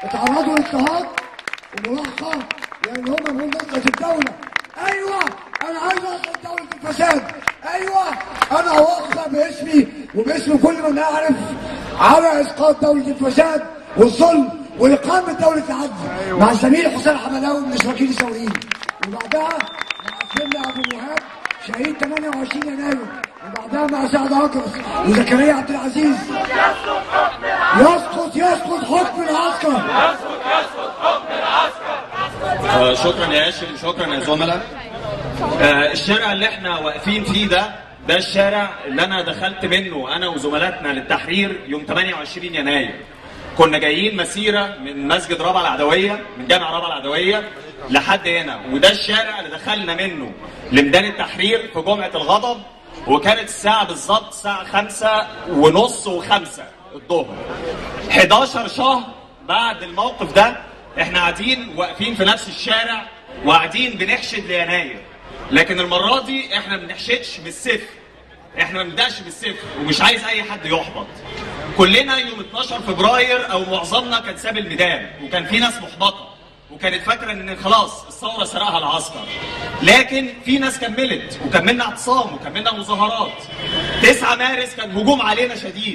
اتعرضوا لاضطهاد وملاحقه لان هم من نصرة الدوله. ايوه انا عايز انصر دوله الفساد، ايوه انا اوقع باسمي وباسم كل من اعرف على اسقاط دوله الفساد والظلم واقامه دوله العدل مع الزميل حسين حمداوي من الاشراكيين الثوريين، وبعدها مع سيدنا ابو مهاب شهيد 28 يناير، وبعدها مع سعد اكرس وزكريا عبد العزيز. يسقط حكم العسكر. شكرا يا هاشم، شكرا يا زملاء. الشارع اللي احنا واقفين فيه ده الشارع اللي انا دخلت منه انا وزملاتنا للتحرير يوم 28 يناير. كنا جايين مسيره من مسجد رابعه العدويه، من جامع رابعه العدويه لحد هنا، وده الشارع اللي دخلنا منه لميدان التحرير في جمعه الغضب، وكانت الساعه بالظبط الساعه 5:30 و5 الظهر. 11 شهر بعد الموقف ده احنا قاعدين واقفين في نفس الشارع وقاعدين بنحشد ليناير، لكن المره دي احنا ما بنحشدش بالسيف، احنا ما بنبداش بالسيف، ومش عايز اي حد يحبط. كلنا يوم 12 فبراير او معظمنا كان ساب الميدان، وكان في ناس محبطه وكانت فاكره ان خلاص الثوره سرقها العسكر، لكن في ناس كملت وكملنا اعتصام وكملنا مظاهرات. 9 مارس كان هجوم علينا شديد،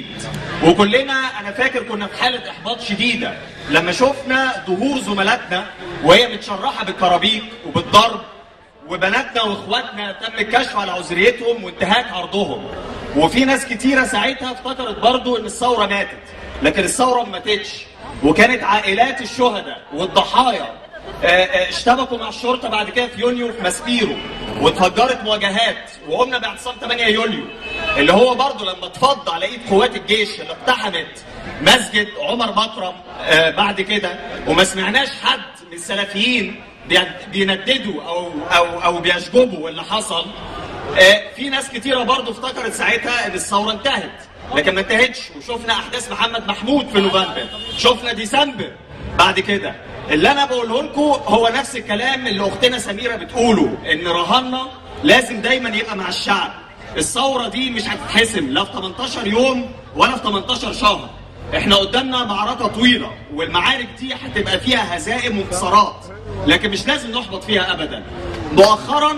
وكلنا انا فاكر كنا في حاله احباط شديده لما شفنا ظهور زملاتنا وهي متشرحه بالكرابيك وبالضرب، وبناتنا واخواتنا تم الكشف على عذريتهم وانتهاك عرضهم. وفي ناس كتيره ساعتها افتكرت برضو ان الثوره ماتت، لكن الثوره ما ماتتش، وكانت عائلات الشهداء والضحايا اشتبكوا مع الشرطه بعد كده في يونيو في ماسبيرو، واتفجرت مواجهات، وقمنا باعتصام 8 يوليو اللي هو برضو لما اتفض على ايد قوات الجيش اللي اقتحمت مسجد عمر مكرم بعد كده، وما سمعناش حد من السلفيين بينددوا او بيشجبوا اللي حصل. في ناس كتيره برضو افتكرت ساعتها ان الثوره انتهت، لكن ما انتهتش، وشفنا احداث محمد محمود في نوفمبر، شفنا ديسمبر بعد كده. اللي انا بقوله لكم هو نفس الكلام اللي اختنا سميره بتقوله، ان رهاننا لازم دايما يبقى مع الشعب. الثوره دي مش هتتحسم لا في 18 يوم ولا في 18 شهر، احنا قدامنا معركه طويله، والمعارك دي هتبقى فيها هزائم وانتصارات، لكن مش لازم نحبط فيها ابدا. مؤخرا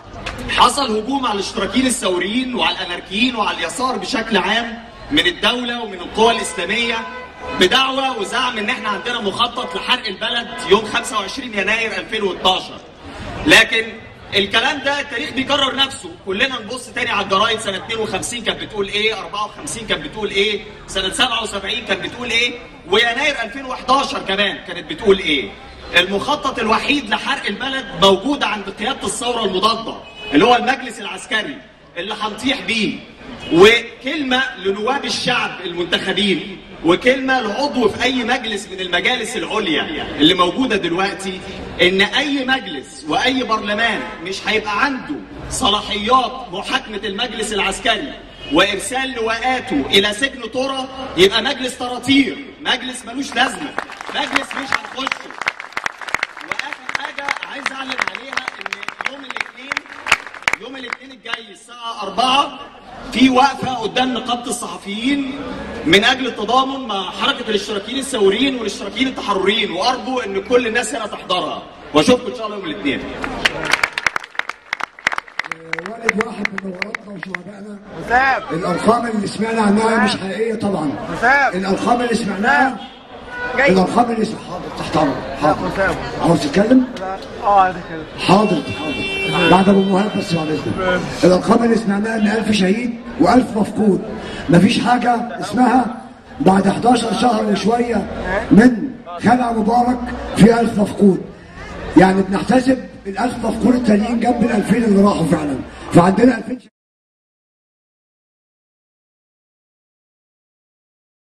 حصل هجوم على الاشتراكيين الثوريين وعلى الاناركيين وعلى اليسار بشكل عام من الدوله ومن القوى الاسلاميه بدعوى وزعم ان احنا عندنا مخطط لحرق البلد يوم 25 يناير 2012. لكن الكلام ده التاريخ بيكرر نفسه، كلنا نبص تاني على الجرايد، سنه 52 كانت بتقول ايه، 54 كانت بتقول ايه، سنه 77 كانت بتقول ايه، ويناير 2011 كمان كانت بتقول ايه. المخطط الوحيد لحرق البلد موجود عند قياده الثوره المضاده اللي هو المجلس العسكري اللي هنطيح بيه. وكلمه لنواب الشعب المنتخبين، وكلمه لعضو في اي مجلس من المجالس العليا اللي موجوده دلوقتي، ان اي مجلس واي برلمان مش هيبقى عنده صلاحيات محاكمه المجلس العسكري وارسال لواءاته الى سجن طرى، يبقى مجلس طراطير، مجلس ملوش لازمه، مجلس مش هنخشه. واخر حاجه عايز اعلن عليها ان يوم الاثنين الجاي الساعه 4 في وقفه قدام نقابه الصحفيين من اجل التضامن مع حركه الاشتراكيين الثوريين والاشتراكيين التحرريين، وارجو ان كل الناس هنا تحضرها، واشوفكم ان شاء الله يوم الاثنين. والد واحد من وراتنا وشهدائنا، الارقام اللي سمعنا عنها مش حقيقيه طبعا. الارقام اللي سمعناها حاضر تحت امرك. حاضر عاوز تتكلم؟ عايز اتكلم. حاضر بعد ابو مهاب بس بعد اذنك. الارقام اللي سمعناها ان 1000 شهيد و1000 مفقود. مفيش حاجه اسمها بعد 11 شهر وشويه من خلع مبارك في 1000 مفقود. يعني بنحتسب ال1000 مفقود التانيين جنب ال2000 اللي راحوا فعلا، فعندنا 2000